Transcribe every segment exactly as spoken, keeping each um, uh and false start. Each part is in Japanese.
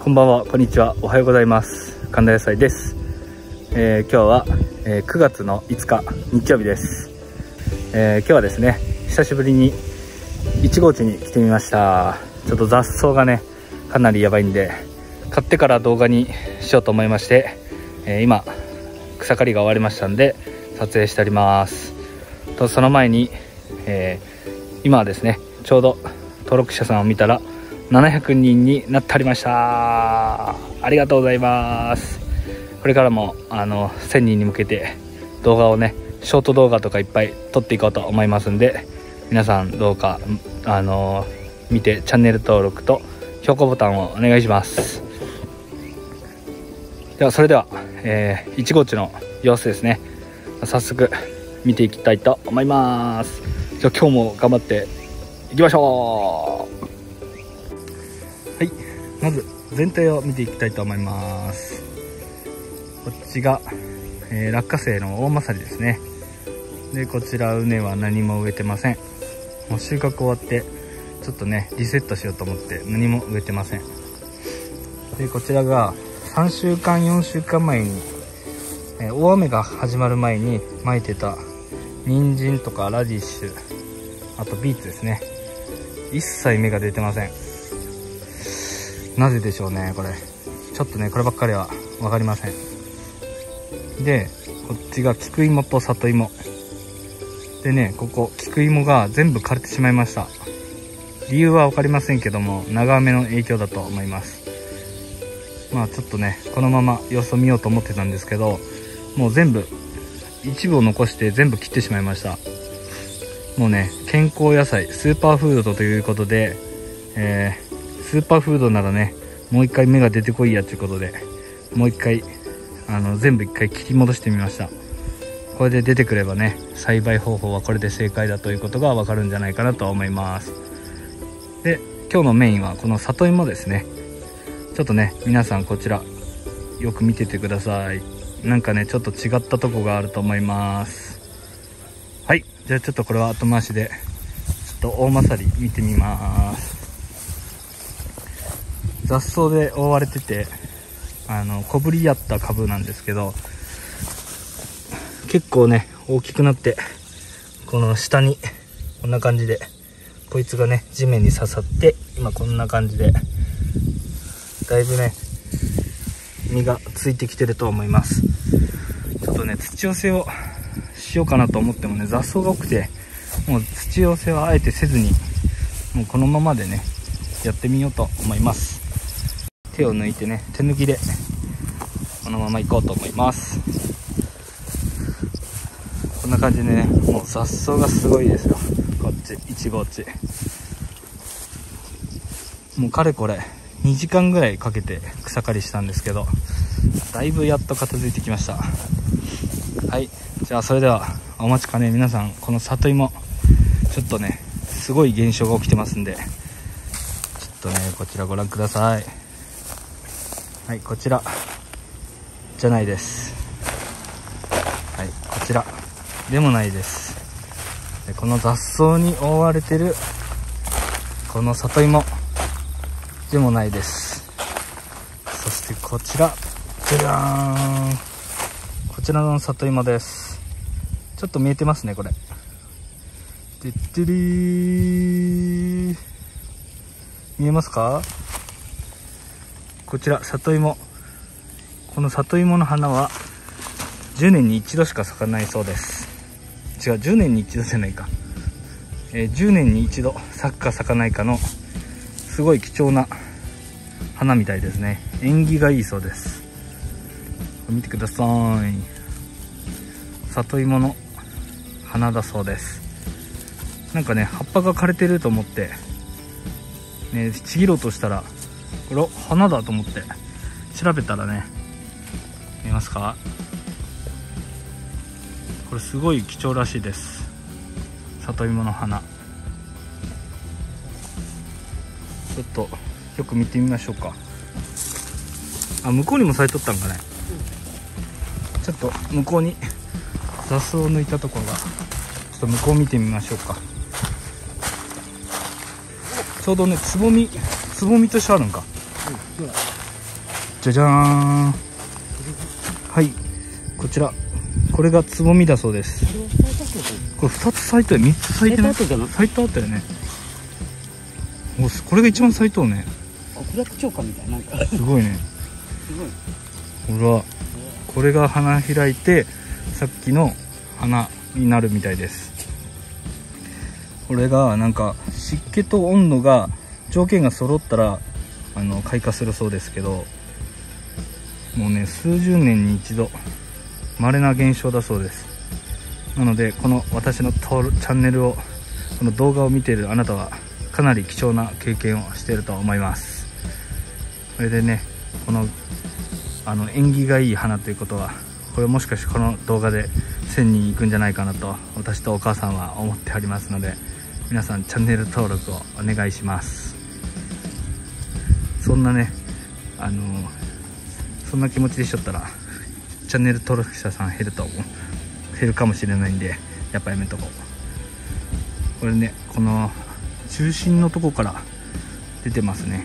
こんばんは、こんにちは、おはようございます。神田野菜です。えー、今日は、えー、くがつのいつか日曜日です。えー、今日はですね、久しぶりにいち号地に来てみました。ちょっと雑草がねかなりやばいんで、買ってから動画にしようと思いまして、えー、今草刈りが終わりましたんで撮影しております。とその前に、えー、今はですねちょうど登録者さんを見たらななひゃくにんになっておりました。ありがとうございます。これからもあのせんにんに向けて動画をねショート動画とかいっぱい撮っていこうと思いますんで、皆さんどうかあの見てチャンネル登録と評価ボタンをお願いします。ではそれでは、えー、いち号地の様子ですね、早速見ていきたいと思います。じゃあ今日も頑張っていきましょう。はい、まず全体を見ていきたいと思います。こっちが、えー、落花生の大まさりですね。でこちら畝は何も植えてません。もう収穫終わってちょっとねリセットしようと思って何も植えてません。でこちらがさんしゅうかんよんしゅうかんまえに、えー、大雨が始まる前にまいてた人参とかラディッシュ、あとビーツですね。一切芽が出てません。なぜでしょうね。これちょっとねこればっかりは分かりません。でこっちが菊芋と里芋でね、ここ菊芋が全部枯れてしまいました。理由は分かりませんけども長雨の影響だと思います。まあちょっとねこのまま様子を見ようと思ってたんですけど、もう全部一部を残して全部切ってしまいました。もうね健康野菜スーパーフードということで、えースーパーフードならねもう一回芽が出てこいやということで、もう一回あの全部一回切り戻してみました。これで出てくればね栽培方法はこれで正解だということがわかるんじゃないかなと思います。で今日のメインはこの里芋ですね。ちょっとね皆さんこちらよく見ててください。なんかねちょっと違ったとこがあると思います。はい、じゃあちょっとこれは後回しでちょっと大まさり見てみます。雑草で覆われててあの小ぶりやった株なんですけど、結構ね大きくなってこの下にこんな感じでこいつがね地面に刺さって今こんな感じでだいぶね実がついてきてると思います。ちょっとね土寄せをしようかなと思ってもね雑草が多くて、もう土寄せはあえてせずにもうこのままでねやってみようと思います。手を抜いてね手抜きでこのまま行こうと思います。こんな感じでねもう雑草がすごいですよ。こっちいち号地もうかれこれにじかんぐらいかけて草刈りしたんですけど、だいぶやっと片付いてきました。はい、じゃあそれではお待ちかね皆さん、この里芋ちょっとねすごい現象が起きてますんで、ちょっとねこちらご覧ください。はい、こちらじゃないです。はい、こちらでもないです。でこの雑草に覆われてるこの里芋でもないです。そしてこちらじゃじゃーん、こちらの里芋です。ちょっと見えてますねこれ。でってりー、見えますか？こちら里芋。この里芋の花はじゅうねんに一度しか咲かないそうです。違う、じゅうねんに一度じゃないか、えー、じゅうねんに一度咲くか咲かないかのすごい貴重な花みたいですね。縁起がいいそうです。見てください。里芋の花だそうです。なんかね葉っぱが枯れてると思ってねちぎろうとしたらこれ花だと思って調べたらね、見えますか？これすごい貴重らしいです。里芋の花ちょっとよく見てみましょうか。あ、向こうにも咲いとったんかね。ちょっと向こうに雑草を抜いたところが、ちょっと向こう見てみましょうか。ちょうどねつぼみつぼみとしてあるんか、 じゃじゃーん。はい、こちらこれがつぼみだそうです。これふたつ咲いたよ、みっつ咲いてない？咲いたあったよね。お、これが一番咲いとうね。 これは蝶花みたいなんかすごいね。 すごい。 ほら、これが花開いてさっきの花になるみたいです。これがなんか湿気と温度が条件が揃ったらあの開花するそうですけど、もうね数十年に一度稀な現象だそうです。なのでこの私のチャンネルをこの動画を見ているあなたはかなり貴重な経験をしていると思います。これでね、このあの縁起がいい花ということは、これもしかしてこの動画でせんにんいくんじゃないかなと私とお母さんは思っておりますので、皆さんチャンネル登録をお願いします。そんなね、あのそんな気持ちでしちゃったらチャンネル登録者さん減ると思う減るかもしれないんで、やっぱやめとこう。これね、この中心のとこから出てますね。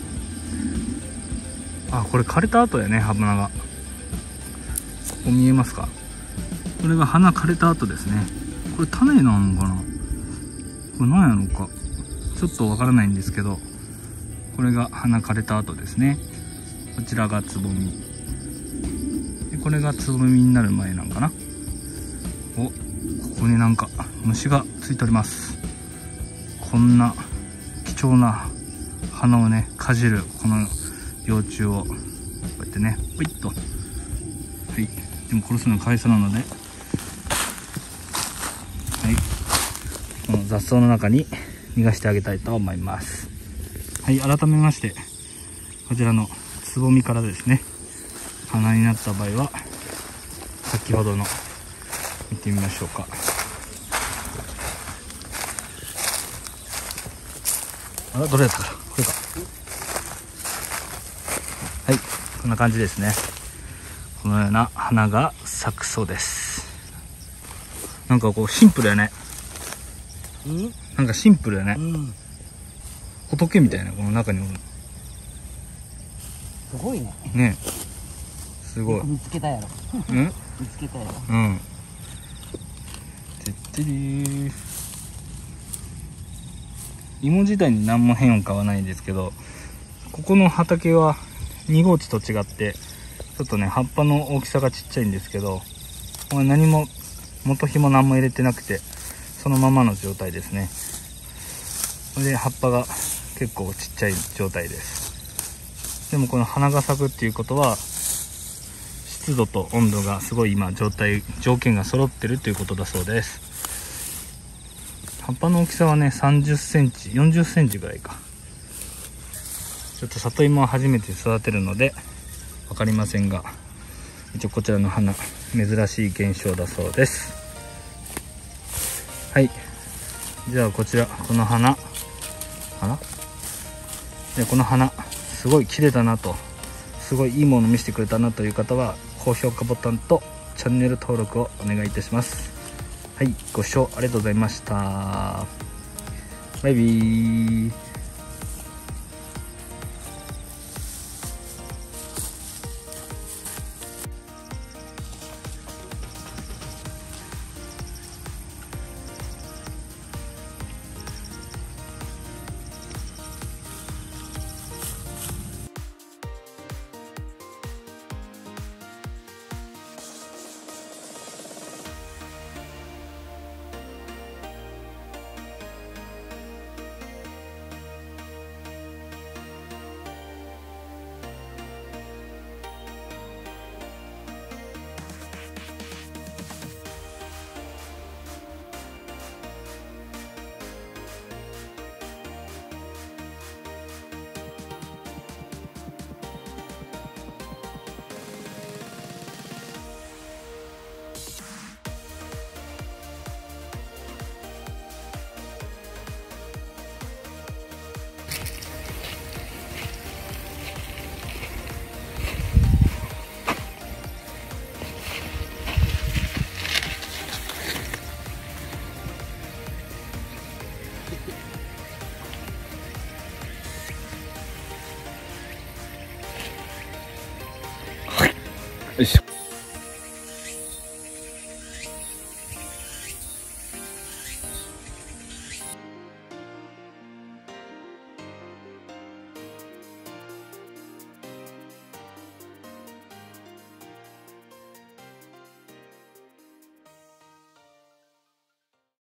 あ、これ枯れた後やね、花が。ここ見えますか？これが花枯れた後ですね。これ種なのかな、これ何やろうか、ちょっとわからないんですけど、これが花枯れた後ですね。こちらがつぼみで、これがつぼみになる前なんかな。お、ここになんか虫がついております。こんな貴重な花をねかじるこの幼虫をこうやってね、ポイッと、はい、でも殺すのはかわいそうなので、はい、この雑草の中に逃がしてあげたいと思います。はい、改めましてこちらのつぼみからですね、花になった場合は先ほどの見てみましょうか。あら、どれやったかな、これか。はい、こんな感じですね。このような花が咲くそうです。なんかこうシンプルやね。 ん？ なんかシンプルやね。 うん、 仏みたいな、この中におる。 すごいね。 ね、すごい。 見つけたやろ。 うん？ 見つけたやろ。 うん。てってりー。芋自体に何も変化はないんですけど、ここの畑はに号地と違ってちょっとね葉っぱの大きさがちっちゃいんですけど、これ何も元ひも何も入れてなくてそのままの状態ですね。これで葉っぱが結構ちっちゃい状態です。でもこの花が咲くっていうことは湿度と温度がすごい今状態条件が揃ってるということだそうです。葉っぱの大きさはねさんじゅっセンチよんじゅっセンチぐらいか。ちょっと里芋は初めて育てるので分かりませんが、一応こちらの花珍しい現象だそうです。はい、じゃあこちらこの花花でこの花すごい綺麗だなと、すごいいいもの見せてくれたなという方は高評価ボタンとチャンネル登録をお願いいたします。はい、ご視聴ありがとうございました。バイビー。 いしょ。